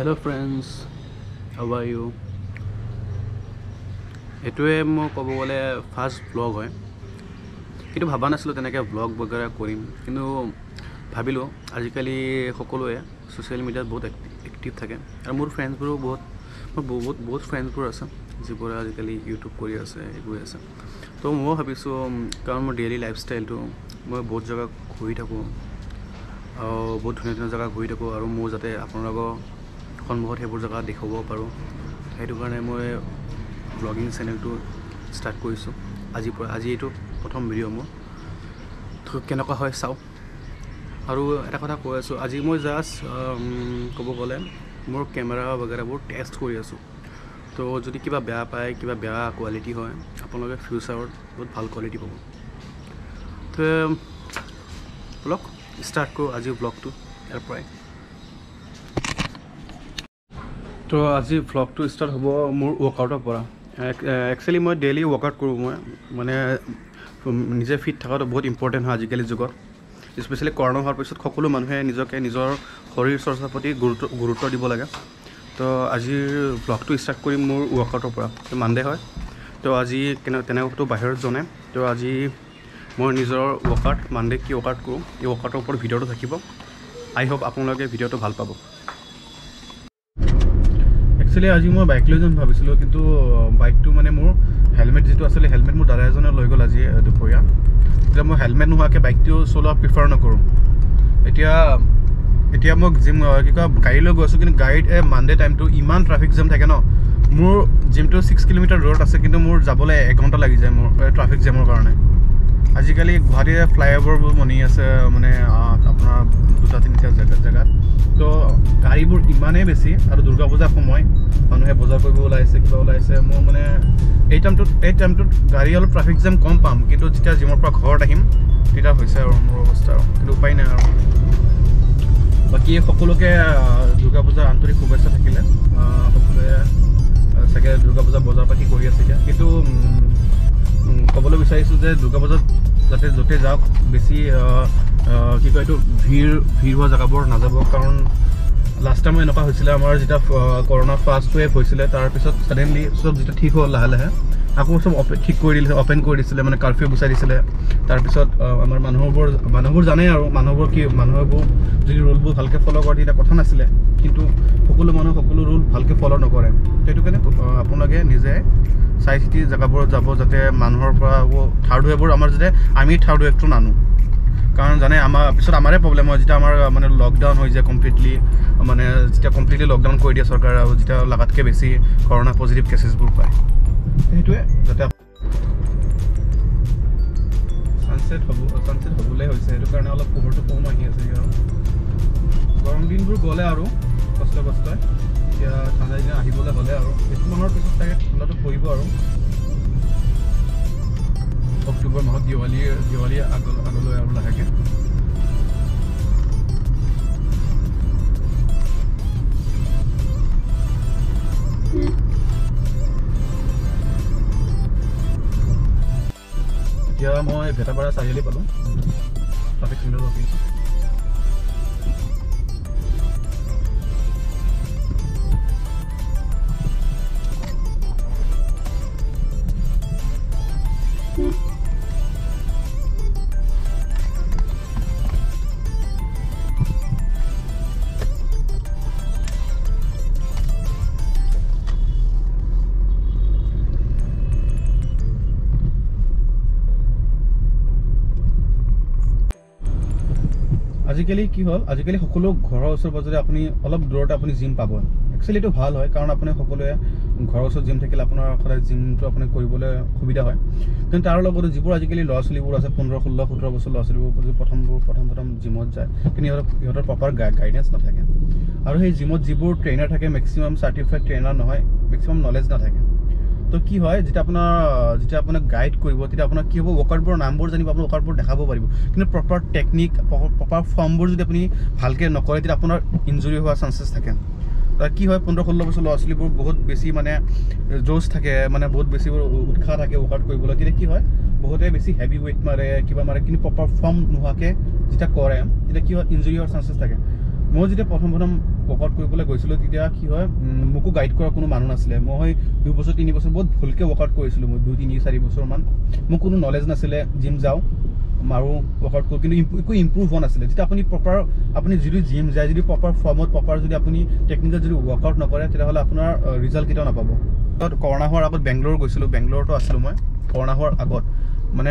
Hello friends, how are you? এটোৱে মই ক'ব গ'লে ফাৰ্ষ্ট ব্লগ হয়। কিন্তু ভাবা নাছিলোঁ তেনেকৈ ব্লগ বগেৰা কৰিম, কিন্তু ভাবিলোঁ আজিকালি সকলোৱে ছ'চিয়েল মিডিয়াত বহুত এক্টিভ থাকে আৰু মোৰ ফ্ৰেণ্ডছবোৰো বহুত ফ্ৰেণ্ডছবোৰ আছে যিবোৰে আজিকালি ইউটিউব কৰি আছে এইবোৰ আছে। তো ময়ো ভাবিছোঁ কাৰণ মোৰ ডেইলি লাইফষ্টাইলটো মই বহুত জেগা ঘূৰি থাকোঁ আৰু বহুত ধুনীয়া ধুনীয়া জেগা ঘূৰি থাকোঁ আৰু মোৰ যাতে আপোনালোকৰ সন্মুখত সেইবোৰ জেগা দেখুৱাব পাৰোঁ, সেইটো কাৰণে মই ব্লগিং চেনেলটো ষ্টাৰ্ট কৰিছোঁ আজি এইটো প্ৰথম ভিডিঅ' মোৰ। তো কেনেকুৱা হয় চাওঁ। আৰু এটা কথা কৈ আছোঁ, আজি মই জাষ্ট ক'ব গ'লে মোৰ কেমেৰা বগেৰাবোৰ টেষ্ট কৰি আছোঁ। তো যদি কিবা বেয়া পায়, কিবা বেয়া কোৱালিটি হয়, আপোনালোকে ফিউচাৰত বহুত ভাল কোৱালিটি পাব। তো ব্লগ ষ্টাৰ্ট কৰোঁ আজিৰ ব্লগটো ইয়াৰ পৰাই। তো আজি ভ্লগটো ষ্টাৰ্ট হ'ব মোৰ ৱৰ্কআউটৰ পৰা। একচুৱেলি মই ডেইলি ৱৰ্কআউট কৰোঁ। মই মানে নিজে ফিট থকাটো বহুত ইম্পৰ্টেণ্ট হয় আজিকালি যুগত। স্পেচিয়েলি কৰোণা হোৱাৰ পিছত সকলো মানুহে নিজকে নিজৰ শৰীৰ চৰ্চাৰ প্ৰতি গুৰুত্ব দিব লাগে। তো আজিৰ ভ্লগটো ষ্টাৰ্ট কৰিম মোৰ ৱৰ্কআউটৰ পৰা। তো মানডে হয়, তো আজি তেনেকুৱাটো বাহিৰত জনাই। তো আজি মই নিজৰ ৱৰ্কআউট মানডে কি ৱৰ্কআউট কৰোঁ এই ৱৰ্কআউটৰ ওপৰত ভিডিঅ'টো থাকিব। আই হোপ আপোনালোকে ভিডিঅ'টো ভাল পাব। একচুৱেলি আজি মই বাইক লৈ যাম ভাবিছিলোঁ, কিন্তু বাইকটো মানে মোৰ হেলমেট যিটো আছিলে হেলমেট মোৰ দাদা এজনে লৈ গ'ল আজি দুপৰীয়া। এতিয়া মই হেলমেট নোহোৱাকৈ বাইকটো চলোৱা প্ৰিফাৰ নকৰোঁ। এতিয়া মই জিম কি কয় গাড়ী লৈ গৈছোঁ, কিন্তু গাড়ীত মানডে টাইমটো ইমান ট্ৰাফিক জাম থাকে ন। মোৰ জিমটো 6 কিলোমিটাৰ দূৰত আছে, কিন্তু মোৰ যাবলৈ 1 ঘণ্টা লাগি যায় মোৰ ট্ৰাফিক জামৰ কাৰণে। আজিকালি গুৱাহাটীৰ ফ্লাইঅভাৰবোৰ বনি আছে মানে আপোনাৰ 2-3টা জেগাত। তো গাড়ীবোৰ ইমানেই বেছি আৰু দুৰ্গা পূজাৰ সময় মানুহে বজাৰ কৰিব ওলাইছে, কিবা ওলাইছে। মোৰ মানে এই টাইমটোত গাড়ী অলপ ট্ৰাফিক জাম কম পাম, কিন্তু যেতিয়া জিমৰ পৰা ঘৰত আহিম তেতিয়া হৈছে আৰু মোৰ অৱস্থা আৰু, কিন্তু উপায় নাই আৰু। বাকী সকলোকে দুৰ্গা পূজাৰ আন্তৰিক শুভেচ্ছা থাকিলে। সকলোৱে চাগে দুৰ্গা পূজা বজাৰ পাতি কৰি আছে এতিয়া। কিন্তু ক'বলৈ বিচাৰিছোঁ যে দুৰ্গা পূজাত যাতে য'তে যাওক বেছি কি কয় এইটো ভিৰ হোৱা জেগাবোৰ নাযাব। কাৰণ লাষ্ট টাইম এনেকুৱা হৈছিলে আমাৰ যেতিয়া কৰোণা ফাৰ্ষ্ট ৱেভ হৈছিলে, তাৰপিছত ছাডেনলি চব যেতিয়া ঠিক হ'ল লাহে লাহে আকৌ চব ঠিক কৰি দিছিলে, অপেন কৰি দিছিলে, মানে কাৰ্ফিউ গুচাই দিছিলে। তাৰপিছত আমাৰ মানুহবোৰ জানে আৰু মানুহবোৰ যদি ৰুলবোৰ ভালকৈ ফ'ল' কৰে তেতিয়া কথা নাছিলে, কিন্তু সকলো ৰুল ভালকৈ ফ'ল' নকৰে। সেইটো কাৰণে আপোনালোকে নিজে চাই চিতি জেগাবোৰত যাব, যাতে মানুহৰ পৰা থাৰ্ড ৱেভবোৰ আমি থাৰ্ড ৱেভটো নানো। কাৰণ জানে আমাৰ পিছত আমাৰে প্ৰব্লেম হয় যেতিয়া আমাৰ মানে লকডাউন হৈ যায় কমপ্লিটলি, মানে যেতিয়া কমপ্লিটলি লকডাউন কৰি দিয়ে চৰকাৰে আৰু যেতিয়া লগাতকৈ বেছি কৰোণা পজিটিভ কেছেছবোৰ পায়। সেইটোৱে যাতে ছানছেট হ'বলৈ হৈছে, সেইটো কাৰণে অলপ পোহৰটো কম আহি আছে। আৰু গৰম দিনবোৰ গ'লে আৰু কষ্ট এতিয়া ঠাণ্ডা দিন আহিবলৈ হ'লে আৰু এইটো মাহৰ পিছত চাগে ঠাণ্ডাটো পৰিব আৰু অক্টোবৰ মাহত দিৱালী আগলৈ আৰু লাহেকৈ। এতিয়া মই ভেটাপাৰা চাৰিআলি পালোঁ, ট্ৰাফিক চিগনেল ৰখি আছোঁ। আজিকালি কি হ'ল, আজিকালি সকলো ঘৰৰ ওচৰে পাজৰে আপুনি অলপ দূৰতে আপুনি জিম পাব। একচুৱেলি এইটো ভাল হয়, কাৰণ আপুনি সকলোৱে ঘৰৰ ওচৰত জিম থাকিলে আপোনাৰ সদায় জিমটো আপুনি কৰিবলৈ সুবিধা হয়। কিন্তু তাৰ লগতে যিবোৰ আজিকালি ল'ৰা ছোৱালীবোৰ আছে 15, 16, 17 বছৰ ল'ৰা ছোৱালীবোৰ প্ৰথম জিমত যায়, কিন্তু সিহঁতৰ প্ৰপাৰ গাইডেঞ্চ নাথাকে। আৰু সেই জিমত যিবোৰ ট্ৰেইনাৰ থাকে মেক্সিমাম চাৰ্টিফাইড ট্ৰেইনাৰ নহয়, মেক্সিমাম নলেজ নাথাকে। তো কি হয়, যেতিয়া আপোনাক গাইড কৰিব তেতিয়া আপোনাৰ কি হ'ব, ৱৰ্কআউটবোৰৰ নামবোৰ জানিব, আপোনাৰ ৱৰ্কআউটবোৰ দেখাব পাৰিব। কিন্তু প্ৰপাৰ টেকনিক, প্ৰপাৰ ফৰ্মবোৰ যদি আপুনি ভালকৈ নকৰে তেতিয়া আপোনাৰ ইঞ্জুৰি হোৱাৰ চান্সেছ থাকে। কি হয়, 15-16 বছৰ ল'ৰা ছোৱালীবোৰ বহুত বেছি মানে জোচ থাকে, মানে বহুত বেছি উৎসাহ থাকে ৱৰ্কআউট কৰিবলৈ। তেতিয়া কি হয়, বহুতে বেছি হেভি ৱেইট মাৰে, কিবা মাৰে, কিন্তু প্ৰপাৰ ফৰ্ম নোহোৱাকৈ যেতিয়া কৰে তেতিয়া কি হয়, ইঞ্জুৰি হোৱাৰ চান্সেছ থাকে। মই যেতিয়া প্ৰথম ৱৰ্কআউট কৰিবলৈ গৈছিলোঁ তেতিয়া কি হয় মোকো গাইড কৰাৰ কোনো মানুহ নাছিলে মই 2 বছৰ 3 বছৰ বহুত ভুলকৈ ৱৰ্কআউট কৰিছিলোঁ মই 2 3 4 বছৰমান মোক কোনো নলেজ নাছিলে জিম যাওঁ মাৰো ৱৰ্কআউট কৰোঁ কিন্তু একো ইম্প্ৰুভ হোৱা নাছিলে যেতিয়া আপুনি প্ৰপাৰ আপুনি যদি জিম যায় যদি প্ৰপাৰ ফৰ্মত প্ৰপাৰ যদি আপুনি টেকনিকেল যদি ৱৰ্কআউট নকৰে তেতিয়াহ'লে আপোনাৰ ৰিজাল্ট কেতিয়াও নাপাব কৰোণা হোৱাৰ আগত বেংগলোৰ গৈছিলোঁ বেংগলোৰতো আছিলোঁ মই কৰোণা হোৱাৰ আগত মানে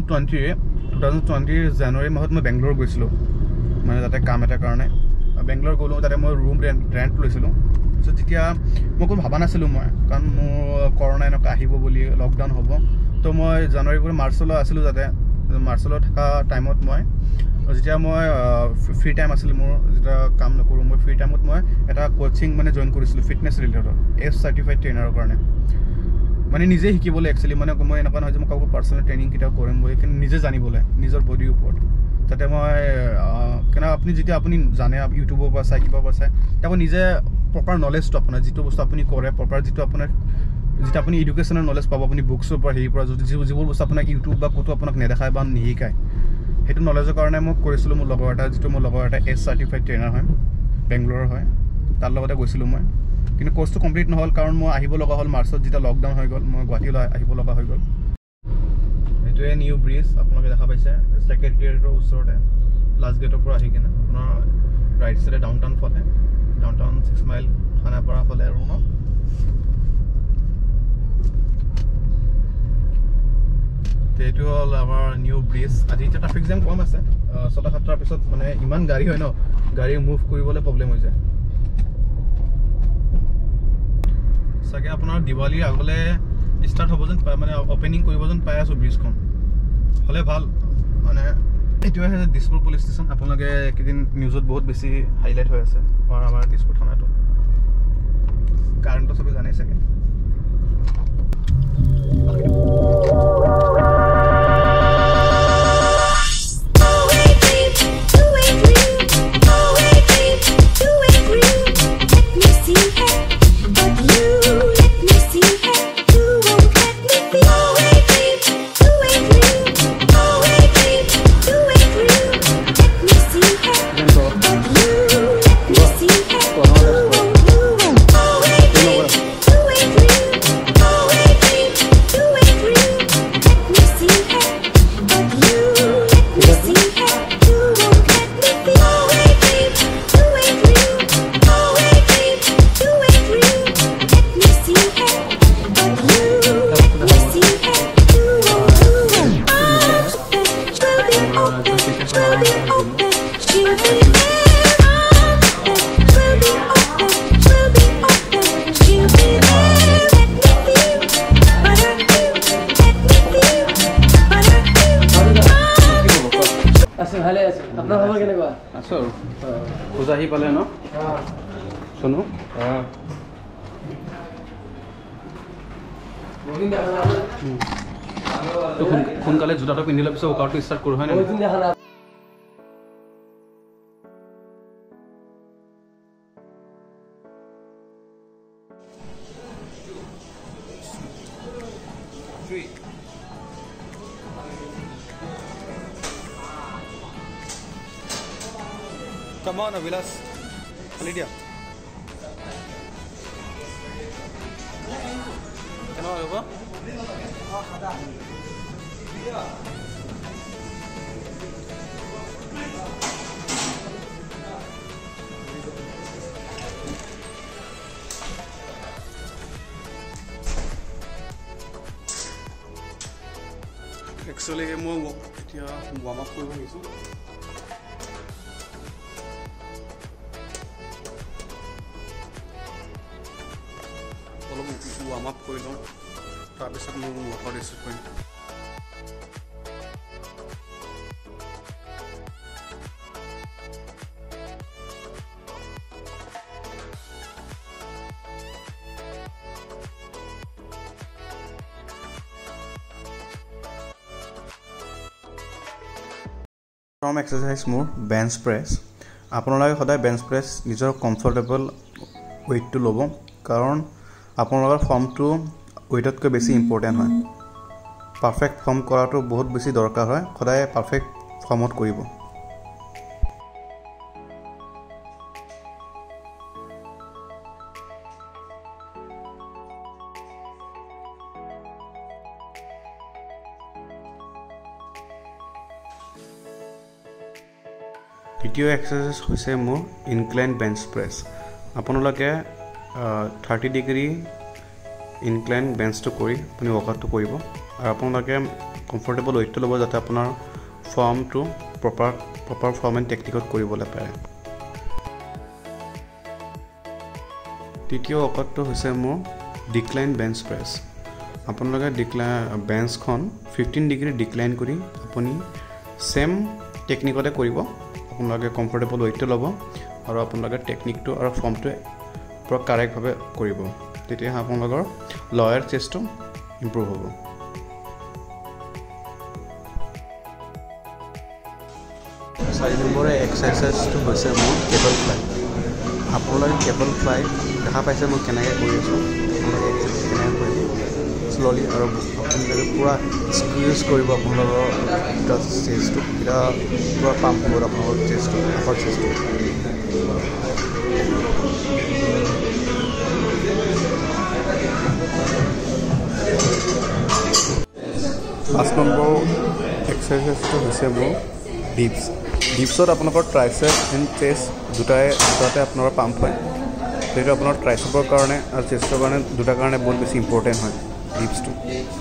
2020 জানুৱাৰী মাহত মই বেংগলোৰ গৈছিলোঁ মানে তাতে কাম এটাৰ কাৰণে বেংগলোৰ গ'লোঁ তাতে মই ৰুম ৰেণ্ট লৈছিলোঁ চ' তেতিয়া মই কোনো ভাবা নাছিলোঁ মই কাৰণ মোৰ কৰোণা এনেকুৱা আহিব বুলি লকডাউন হ'ব তো মই জানুৱাৰীৰ পৰা মাৰ্চলৈ আছিলোঁ তাতে মাৰ্চলৈ থকা টাইমত মই যেতিয়া মই ফ্ৰী টাইম আছিল মোৰ যেতিয়া কাম নকৰোঁ মই ফ্ৰী টাইমত মই এটা কোচিং মানে জইন কৰিছিলোঁ ফিটনেছ ৰিলেটেডত চাৰ্টিফাইড ট্ৰেইনাৰৰ কাৰণে মানে নিজে শিকিবলৈ একচুৱেলি মানে মই এনেকুৱা নহয় যে মই কাকো পাৰ্চনেল ট্ৰেইনিং কেতিয়াও কৰিম বুলি কিন্তু নিজে জানিবলৈ নিজৰ বডিৰ ওপৰত তাতে মই কেনে আপুনি যেতিয়া আপুনি জানে ইউটিউবৰ পৰা চাই কিবা পৰা চাই তেতিয়া নিজে প্ৰপাৰ নলেজটো আপোনাৰ যিটো বস্তু আপুনি কৰে প্ৰপাৰ যিটো আপোনাৰ যেতিয়া আপুনি এডুকেশ্যনেল নলেজ পাব আপুনি বুকছৰ পৰা হেৰিৰ পৰা যিবোৰ বস্তু আপোনাক ইউটিউব বা ক'তো আপোনাক নেদেখায় বা নিশিকায় সেইটো নলেজৰ কাৰণে মই কৰিছিলোঁ মোৰ লগৰ এটা যিটো মোৰ লগৰ এটা চাৰ্টিফাইড ট্ৰেইনাৰ হয় বেংগলোৰৰ হয় তাৰ লগতে গৈছিলোঁ মই কিন্তু কোৰ্চটো কমপ্লিট নহ'ল কাৰণ মই আহিব লগা হ'ল মাৰ্চত যেতিয়া লকডাউন হৈ গ'ল মই গুৱাহাটীলৈ আহিব লগা হৈ গ'ল এইটোৱে নিউ ব্ৰিজ আপোনালোকে দেখা পাইছে ছেক্ৰেটেৰিয়েটৰ ওচৰতে লাষ্ট গেটৰ পৰা আহি কিনে আপোনাৰ ৰাইট চাইডে ডাউনটাউন ফালে ডাউনটাউন 6 মাইল খানাপাৰা ফালে আৰু ন এইটো হ'ল আমাৰ নিউ ব্ৰিজ আজি এতিয়া ট্ৰাফিক জাম কম আছে 6-7টাৰ পিছত মানে ইমান গাড়ী হয় ন গাড়ী মুভ কৰিবলৈ প্ৰব্লেম হৈ যায় চাগে আপোনাৰ দিৱালীৰ আগলে ষ্টাৰ্ট হ'ব যেন মানে অপেনিং কৰিব যেন পাই আছোঁ ব্ৰিজখন হ'লে ভাল মানে এইটোৱে হৈছে দিছপুৰ পুলিচ ষ্টেচন আপোনালোকে এইকেইদিন নিউজত বহুত বেছি হাইলাইট হৈ আছে আমাৰ দিছপুৰ থানাটো কাৰণটো চবে জানেই চাগে আহি পালে ন চনো সোনকালে জোতাটো পিন্ধি লোৱাৰ পিছত ৱৰ্কআউটটো ষ্টাৰ্ট কৰোঁ হয় নে Come on, Vilas. Lydia. Can I over? Actually, I'm warm up for you. warm up কৰি লওঁ তাৰপিছত মই ৱৰ্কআউট ষ্টাৰ্ট কৰিম প্ৰথম এক্সাৰচাইজ মোৰ বেঞ্চ প্ৰেছ আপোনালোকে সদায় বেঞ্চ প্ৰেছ নিজৰ কমফৰ্টেবল ৱেইটটো ল'ব কাৰণ আপোনালোকৰ ফৰ্মটো ৱেইটতকৈ বেছি ইম্পৰ্টেণ্ট হয় পাৰফেক্ট ফৰ্ম কৰাটো বহুত বেছি দৰকাৰ হয় সদায় পাৰফেক্ট ফৰ্মত কৰিব দ্বিতীয় এক্সাৰচাইজ হৈছে মোৰ ইনক্লাইন বেঞ্চ প্ৰেছ আপোনালোকে 30 ডিগ্ৰী ইনক্লাইন বেঞ্চটো কৰি আপুনি ৱৰ্কআউটটো কৰিব আৰু আপোনালোকে কমফৰ্টেবল ৱেইটটো ল'ব যাতে আপোনাৰ ফৰ্মটো প্ৰপাৰ ফৰ্ম এণ্ড টেকনিকত কৰিবলৈ পাৰে তৃতীয় ৱৰ্কআউটটো হৈছে মোৰ ডিক্লাইন বেঞ্চ প্ৰেছ আপোনালোকে বেঞ্চখন 15 ডিগ্ৰী ডিক্লাইন কৰি আপুনি সেম টেকনিকতে কৰিব আপোনালোকে কমফৰ্টেবল ৱেইটটো ল'ব আৰু আপোনালোকে টেকনিকটো আৰু ফৰ্মটো পুৰা কাৰেক্টভাৱে কৰিব তেতিয়া আপোনালোকৰ লয়াৰ চেষ্টটো ইম্প্ৰুভ হ'ব 4 নম্বৰৰ এক্সাৰচাইজটো হৈছে মোৰ কেবল ফ্লাই আপোনালোকে কেবল ফ্লাই দেখা পাইছে মই কেনেকৈ কৰি আছোঁ আপোনালোকে এক্সাৰচাইজ কেনেকৈ কৰিব স্ল'লি আৰু আপোনালোকে পূৰা স্কুইজ কৰিব আপোনালোকৰ চেষ্টটো এতিয়া পূৰা পাম্প হ'ব আপোনালোকৰ চেষ্টটো আপাৰ চেষ্টটো 5 নম্বৰ এক্সাৰচাইজটো হৈছে মোৰ ডিপছত আপোনালোকৰ ট্ৰাইচেপ এণ্ড চেষ্ট দুটাতে আপোনালোকৰ পাম্প হয় সেইটো আপোনাৰ ট্ৰাইচেপৰ কাৰণে আৰু চেষ্টৰ কাৰণে দুটাৰ কাৰণে বহুত বেছি ইম্পৰ্টেণ্ট হয় ডিপছটো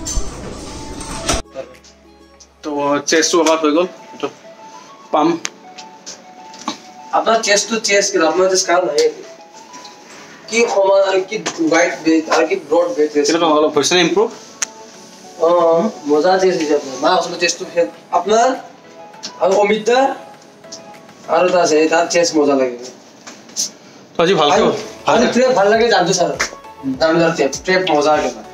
তো চেষ্টটো ৱৰ্কআউট হৈ গ'ল তো পাম্প আপনার চেস্ট টু চেস্ট কি আপনার চেস্ট কার নাই কি সমান আর কি ওয়াইড বেস আর কি ব্রড বেস সেটা ভালো পয়সা ইমপ্রুভ মজা চেস্ট হিসাবে না আসলে চেস্ট টু আপনার আর অমিতদা আর তা আছে তার চেস্ট মজা লাগে তো আজি ভালকে আর ট্রেপ ভালো লাগে জানতো স্যার দামদার ট্রেপ মজা লাগে না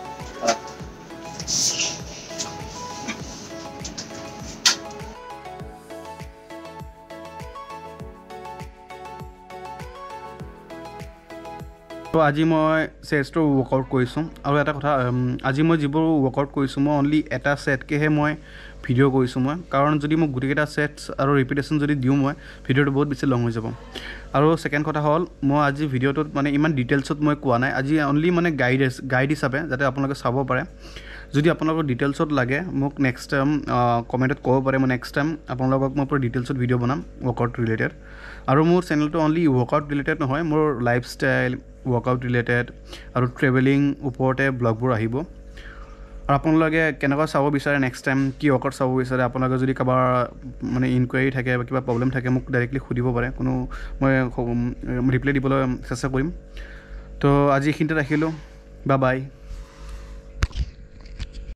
তো আজি মই চেষ্টৰ ৱৰ্কআউট কৰিছোঁ আৰু এটা কথা আজি মই যিবোৰ ৱৰ্কআউট কৰিছোঁ মই অনলি এটা সেটকেহে মই ভিডিঅ' কৰিছোঁ মই কাৰণ যদি মোক গোটেইকেইটা সেটছ আৰু ৰিপিটেশ্যন যদি দিওঁ মই ভিডিঅ'টো বহুত বেছি লং হৈ যাব আৰু ছেকেণ্ড কথা হ'ল মই আজি ভিডিঅ'টোত মানে ইমান ডিটেইলছত মই কোৱা নাই আজি অনলি মানে গাইড হিচাপে যাতে আপোনালোকে চাব পাৰে যদি আপোনালোকৰ ডিটেইলছত লাগে মোক নেক্সট টাইম কমেণ্টত ক'ব পাৰে মই নেক্সট টাইম আপোনালোকক মই পুৰা ডিটেইলছত ভিডিঅ' বনাম ৱৰ্কআউট ৰিলেটেড আৰু মোৰ চেনেলটো অনলি ৱৰ্কআউট ৰিলেটেড নহয় মোৰ লাইফষ্টাইল ৱৰ্কআউট ৰিলেটেড আৰু ট্ৰেভেলিং ওপৰতে ব্লগবোৰ আহিব আৰু আপোনালোকে কেনেকুৱা চাব বিচাৰে নেক্সট টাইম কি ৱৰ্কআউট চাব বিচাৰে আপোনালোকে যদি কাৰোবাৰ মানে ইনকুৱাৰী থাকে বা কিবা প্ৰব্লেম থাকে মোক ডাইৰেক্টলি সুধিব পাৰে কোনো মই ৰিপ্লাই দিবলৈ চেষ্টা কৰিম তো আজি এইখিনিতে ৰাখিলোঁ বাই